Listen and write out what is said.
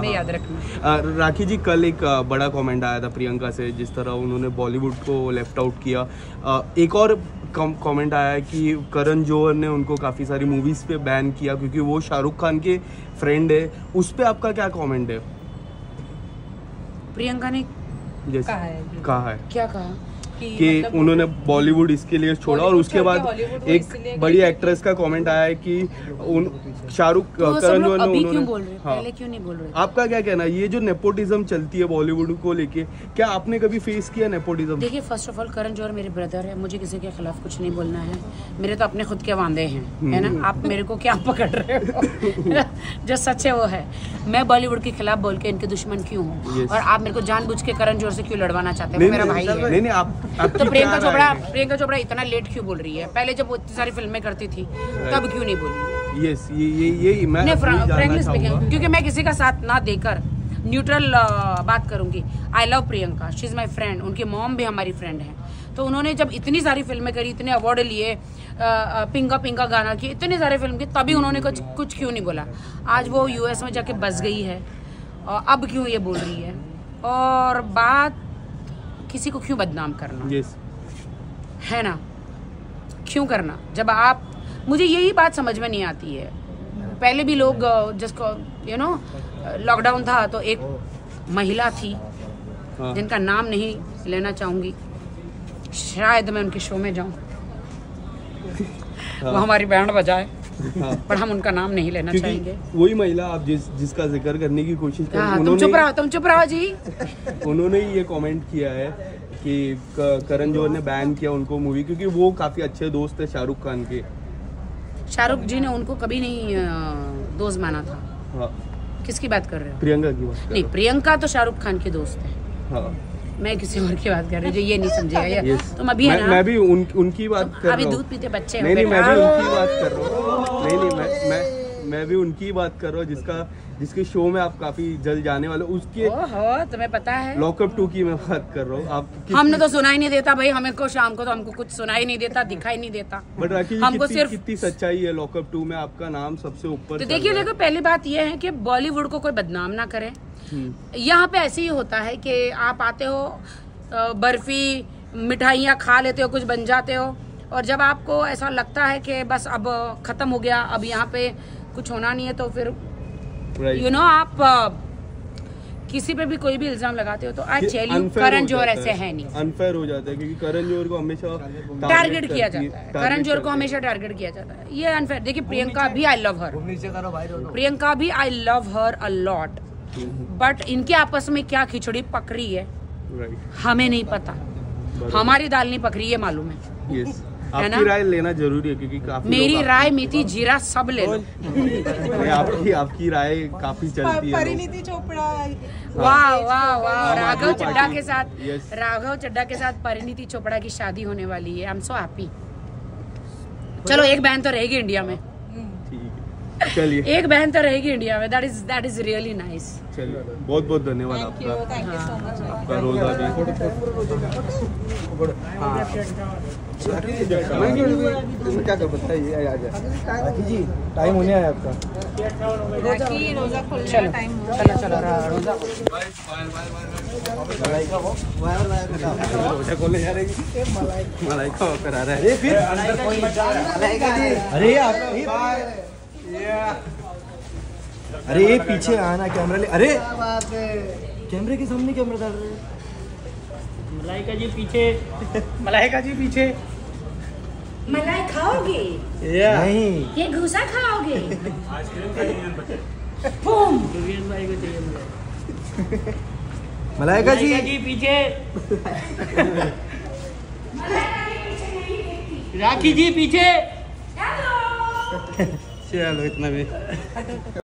में याद रखना। राखी जी, कल एक बड़ा कमेंट आया था प्रियंका से, जिस तरह उन्होंने बॉलीवुड को लेफ्ट आउट किया। एक और कमेंट आया है कि करण जौहर ने उनको काफ़ी सारी मूवीज़ पे बैन किया क्योंकि वो शाहरुख खान के फ्रेंड है। उस पर आपका क्या कमेंट है? प्रियंका ने कहा है क्या कहा कि मतलब उन्होंने बॉलीवुड इसके लिए छोड़ा, और उसके बाद एक बड़ी एक्ट्रेस का कमेंट आया है कि शाहरुख करण जौहर ने क्यों बोल रहे हैं, पहले क्यों नहीं बोल रहे? आपका क्या कहना है? ये जो नेपोटिज्म चलती है बॉलीवुड को लेके, क्या आपने कभी फेस किया नेपोटिज्म? देखिए, first of all Karan Johar मेरे ब्रदर है, मुझे किसी के खिलाफ कुछ नहीं बोलना है। मेरे तो अपने खुद के वांदे हैं, है ना। आप मेरे को क्या पकड़ रहे हो? जो सच है वो है। मैं बॉलीवुड के खिलाफ बोल के इनके दुश्मन क्यों हूँ? और आप मेरे को जानबूझ के करण जौहर से क्यों लड़वाना चाहते हैं? वो मेरा भाई है। नहीं, आप तो प्रियंका चोपड़ा इतना लेट क्यों बोल रही है? पहले जब वो इतनी सारी फिल्में करती थी तब क्यों नहीं बोली? यस, ये मैं फ्रैंकली स्पीकिंग, क्योंकि मैं किसी का साथ ना देकर न्यूट्रल बात करूंगी। I love Priyanka, she is my friend. उनकी मॉम भी हमारी फ्रेंड है। तो उन्होंने जब इतनी सारी फिल्में करी, इतने अवार्ड लिए, पिंगा पिंगा गाना किए, इतने सारे फिल्म किए, तभी उन्होंने कुछ क्यों नहीं बोला? आज वो यूएस में जाके बस गई है और अब क्यों ये बोल रही है? और बात किसी को क्यों बदनाम करना? yes. है ना, क्यों करना? जब आप, मुझे यही बात समझ में नहीं आती है। पहले भी लोग जिसको लॉकडाउन था तो एक महिला थी जिनका नाम नहीं लेना चाहूंगी, शायद मैं उनके शो में जाऊं, वो हमारी बैंड बजाए, पर हम उनका नाम नहीं लेना चाहेंगे। वही महिला आप जिसका जिक्र करने की कोशिश कर रहे हैं, तुम चुप रहो जी। उन्होंने ही ये कमेंट किया है कि करण जौहर ने बैन किया उनको मूवी, क्योंकि वो काफी अच्छे दोस्त है शाहरुख खान के। शाहरुख जी ने उनको कभी नहीं दोस्त माना था। हाँ। किसकी बात कर रहे हो? प्रियंका की बात। नहीं, प्रियंका तो शाहरुख खान की दोस्त है। हाँ। मैं किसी और की बात कर रही हूँ, जो ये नहीं समझेगा ये। तुम अभी मैं भी उनकी बात कर रहा हूँ। अभी दूध पीते बच्चे हो। नहीं, मैं भी उनकी बात कर रहा हूँ। नहीं, मैं भी उनकी बात कर रहा हूँ जिसके शो में आप काफी जल्द जाने वाले, उसके तुम्हें पता है लॉकअप 2 की मैं बात कर रहा हूँ। आप हमने तो सुना ही नहीं देता भाई, हमें को शाम को तो हमको कुछ सुना ही नहीं देता, दिखाई नहीं देता। बट राखी जी, हमको सिर्फ कितनी सच्चाई है, लॉकअप 2 में आपका नाम सबसे ऊपर। तो देखिए, पहली बात यह है कि बॉलीवुड को कोई बदनाम ना करे। यहाँ पे ऐसे ही होता है कि आप आते हो, बर्फी मिठाइयाँ खा लेते हो, कुछ बन जाते हो, और जब आपको ऐसा लगता है कि बस अब खत्म हो गया, अब यहाँ पे कुछ होना नहीं है, तो फिर आप किसी पे भी कोई भी इल्जाम लगाते हो। तो I tell you, Karan Johar ऐसे है नहीं। अनफेयर हो जाता है क्योंकि करण जौहर को हमेशा टारगेट किया जाता है। करण जौहर को हमेशा टारगेट किया जाता है, ये अनफेयर। देखिए, प्रियंका भी आई लव हर, प्रियंका भी I love her a lot, but इनके आपस में क्या खिचड़ी पक रही है हमें नहीं पता। हमारी दाल नहीं पक रही है, मालूम है। आपकी राय लेना जरूरी है क्योंकि काफी मेरी राय, मेथी, जीरा सब ले लो। आपकी राय काफी चलती है। परिणीति चोपड़ा, वाह वाह वाह, राघव चड्ढा के साथ परिणीति चोपड़ा की शादी होने वाली है। I am so happy. चलो, एक बहन तो रहेगी इंडिया में। चलिए, एक बहन तो रहेगी इंडिया में। That is really nice. चलिए, बहुत बहुत धन्यवाद आपका। आपका रोजा क्या कर सकता है जी, टाइम होने आया आपका। रोजा खोलने का टाइम हो। चलो रोजा खोलने जा रही मलाइका करा रहा है। फिर अरे ये पीछे आना, कैमरा ले। अरे कैमरे के सामने कैमरा डाल रहे हैं। मलाइका जी पीछे, मलाइका जी पीछे। मलाई खाओगे? नहीं, ये घुसा खाओगे? मलाइका जी पीछे। राखी जी पीछे। चलो, इतना भी